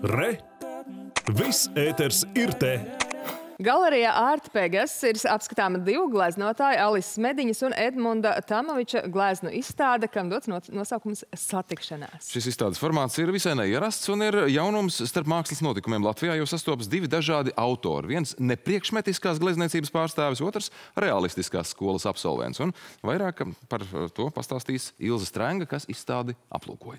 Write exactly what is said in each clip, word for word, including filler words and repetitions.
Re! Viss ēters ir te! Galerijā Art Pegas ir apskatāma divu gleznotāju, Alises Mediņas un Edmunda Tamoviča gleznu izstāde, kam dots nosaukums Satikšanās. Šis izstādes formāts ir visai neierasts un ir jaunums starp mākslas notikumiem Latvijā, jo sastopas divi dažādi autori. Viens nepriekšmetiskās glezniecības pārstāvis, otrs realistiskās skolas absolvents. Un vairāk par to pastāstīs Ilze Strenga, kas izstādi aplūkoja.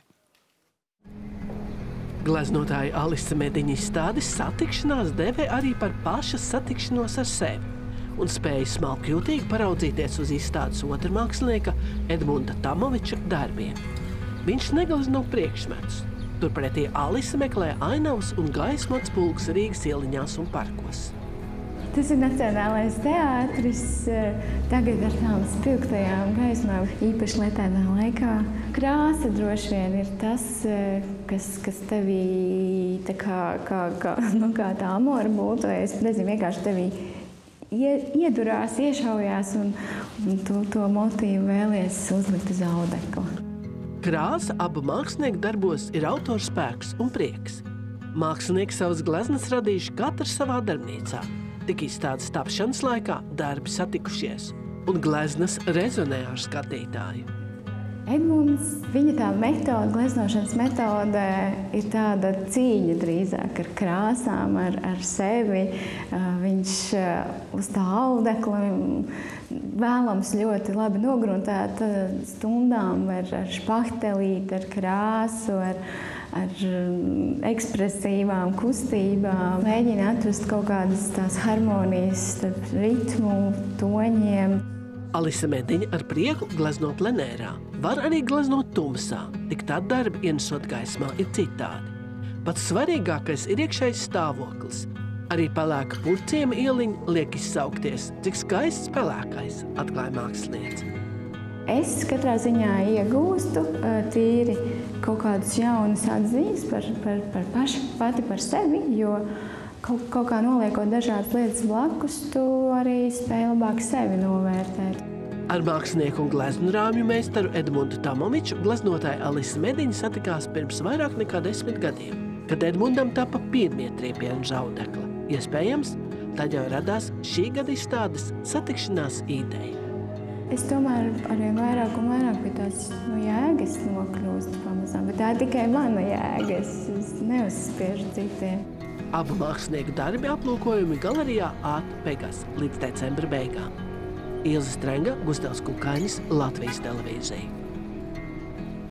Gleznotāja Alise Mediņa izstādes Satikšanās dēvē arī par pašas satikšanos ar sevi un spēja smalkjūtīgi paraudzīties uz izstādes otra mākslinieka Edmunda Tamoviča darbiem. Viņš neglezno priekšmetus. Turpretī Alise meklē ainavas un gaismu atspulgus Rīgas ieliņās un parkos. Tas ir Nacionālais teātris, tagad ar tām spilgtajām gaismām, īpaši lietēnā laikā. Krāsa droši vien ir tas, kas, kas tevī tā kā, kā, kā, nu, kā tā amora būtojas. Nezinu, vienkārši tevī iedurās, iešaujās un, un to, to motīvu vēlies uzlikt uz audekla. Krāsa abu mākslinieku darbos ir autorspēks un prieks. Mākslinieki savas gleznas radījuši katrs savā darbnīcā. Tik izstādes tapšanas laikā darbi satikušies, un gleznas rezonē ar skatītāju. Edmunds, viņa tā metode, gleznošanas metode ir tāda cīņa drīzāk ar krāsām, ar, ar sevi. Viņš uz tā audekla vēlams ļoti labi nogruntēt stundām ar, ar špahtelīti, ar krāsu, ar, ar ekspresīvām kustībām. Mēģina atrast kaut kādas tās harmonijas starp ritmu, toņiem. Alise Mediņa ar prieku glezno plenērā. Var arī gleznot tumsā, tik tad darbi ienesot gaismā ir citādi. Pats svarīgākais ir iekšējs stāvoklis. Arī pelēka purciema ieliņa liek izsaukties, cik skaists pelēkais, atklāja māksliniece. Es katrā ziņā iegūstu tīri kaut kādus jaunus atziņas par, par, par paši, pati par sevi, jo kaut, kaut kā noliekot dažādas lietas blakus, tu arī spēj labāk sevi novērtēt. Ar mākslinieku un gleznu rāmju meistaru Edmundu Tamoviču gleznotāja Alise Mediņa satikās pirms vairāk nekā desmit gadiem, kad Edmundam tapa pirmie triepieni uz audekla. Iespējams, tad jau radās šī gada izstādes Satikšanās ideja. Es tomēr arvien vairāk un vairāk pie tās nu, jēgas nokļūstu pamazām, bet tā ir tikai mana jēga, es, es neuzspiežu citiem. Abu mākslinieku darbi aplūkojumi galerijā Art Pegas līdz decembra beigām. Ilze Strenga, Gustavs Kukainis, Latvijas televīzija.